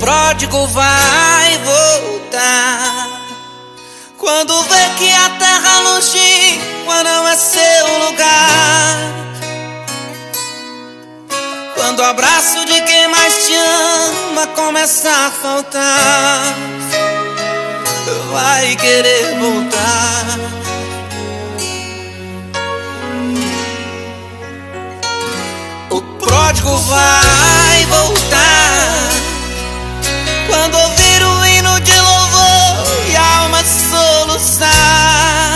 pródigo vai voltar quando vê que a terra longínqua não é seu lugar, quando o abraço de quem mais te ama começa a faltar, vai querer voltar. O pródigo vai voltar quando ouvir o hino de louvor e a alma soluçar,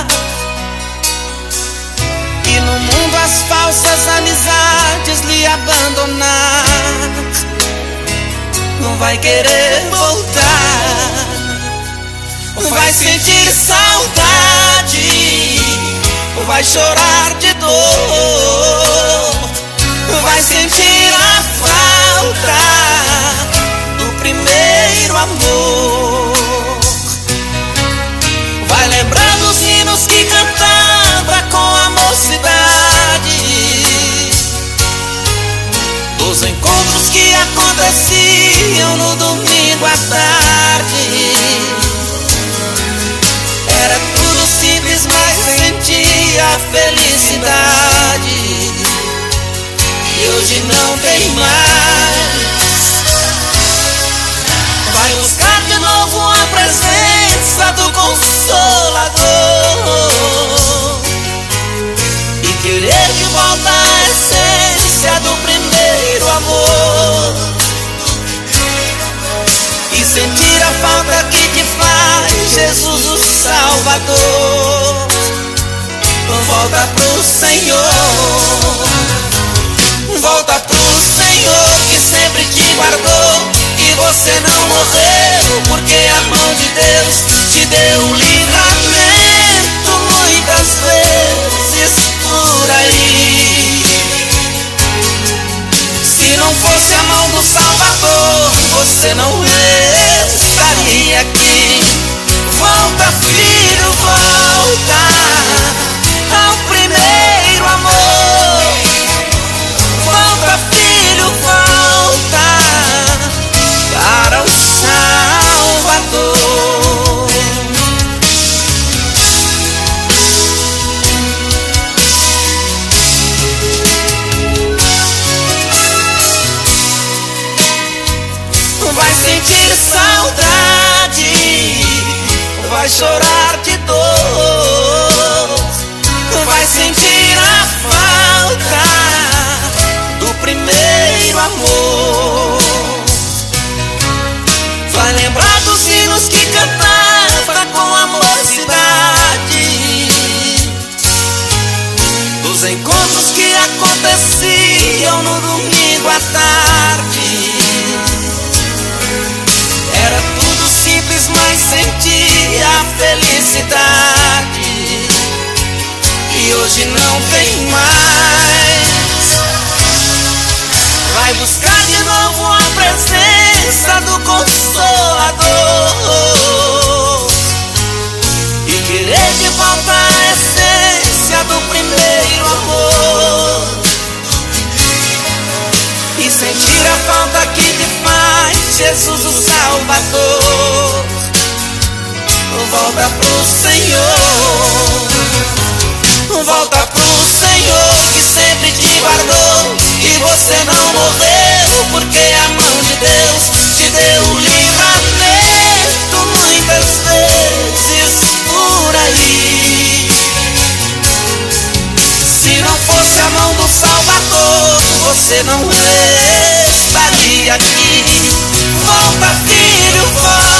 e no mundo as falsas amizades lhe abandonar, não vai querer voltar, vai sentir saudade, vai chorar de dor, vai sentir a falta do primeiro amor, vai lembrar dos hinos que cantava com a mocidade, dos encontros que aconteciam no domingo à tarde. Era tudo simples, mas sentia a felicidade, e hoje não tem mais. Vai buscar de novo a presença do Consolador e querer de volta a essência do primeiro amor, e sentir a falta que te faz Jesus o Salvador. Volta pro Senhor, volta pro Senhor que sempre te guardou, e você não morreu porque a mão de Deus te deu um livramento muitas vezes por aí. Se não fosse a mão do Salvador, você não estaria aqui. Volta, filho, volta ao primeiro amor. Volta, filho, volta para o Salvador. Vai sentir saudade, vai chorar de dor, vai sentir a falta do primeiro amor, vai lembrar dos hinos que cantava com a mocidade, dos encontros que aconteciam no domingo à tarde. Era tudo simples, mas sentia a felicidade, e hoje não tem mais. Vai buscar de novo a presença do Consolador e querer de volta a essência do primeiro amor, e sentir a falta que te faz Jesus o Salvador. Volta pro Senhor, volta pro Senhor que sempre te guardou, e você não morreu porque a mão de Deus te deu um livramento muitas vezes por aí. Se não fosse a mão do Salvador, você não estaria aqui. Volta, filho, volta